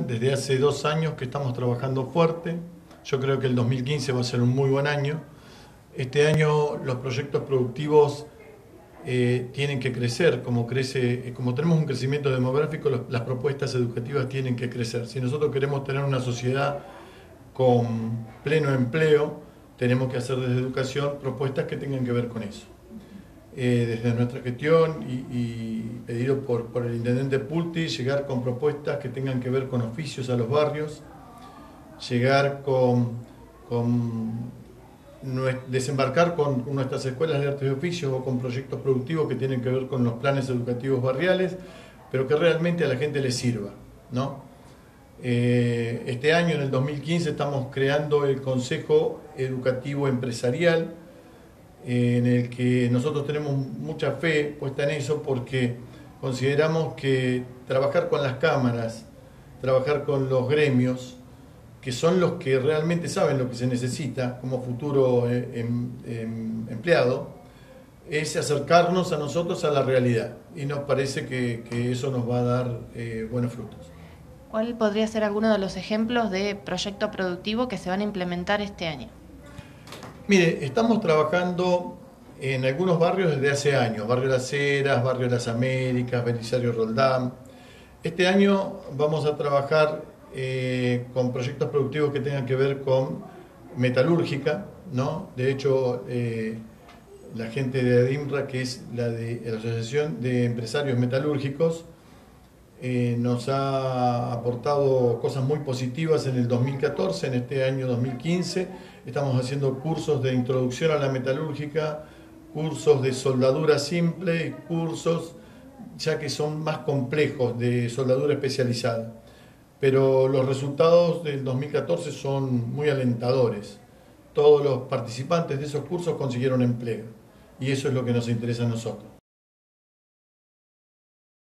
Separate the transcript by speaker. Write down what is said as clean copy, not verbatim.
Speaker 1: saben, desde hace 2 años que estamos trabajando fuerte. Yo creo que el 2015 va a ser un muy buen año. Este año los proyectos productivos tienen que crecer, como tenemos un crecimiento demográfico, las propuestas educativas tienen que crecer. Si nosotros queremos tener una sociedad con pleno empleo, tenemos que hacer desde educación propuestas que tengan que ver con eso. Desde nuestra gestión y pedido por el intendente Pulti, llegar con propuestas que tengan que ver con oficios a los barrios, llegar desembarcar con nuestras escuelas de artes y oficios o con proyectos productivos que tienen que ver con los planes educativos barriales, pero que realmente a la gente le sirva, ¿no? Este año, en el 2015, estamos creando el Consejo Educativo Empresarial, en el que nosotros tenemos mucha fe puesta en eso, porque consideramos que trabajar con las cámaras, trabajar con los gremios, que son los que realmente saben lo que se necesita como futuro empleado, es acercarnos a nosotros a la realidad, y nos parece que eso nos va a dar buenos frutos.
Speaker 2: ¿Cuál podría ser alguno de los ejemplos de proyecto productivo que se van a implementar este año?
Speaker 1: Mire, estamos trabajando en algunos barrios desde hace años: Barrio Las Heras, Barrio Las Américas, Belisario Roldán. Este año vamos a trabajar con proyectos productivos que tengan que ver con metalúrgica, ¿no? De hecho, la gente de ADIMRA, que es la Asociación de Empresarios Metalúrgicos, nos ha aportado cosas muy positivas en el 2014. En este año 2015 estamos haciendo cursos de introducción a la metalúrgica, cursos de soldadura simple y cursos ya que son más complejos de soldadura especializada. Pero los resultados del 2014 son muy alentadores. Todos los participantes de esos cursos consiguieron empleo, y eso es lo que nos interesa a nosotros.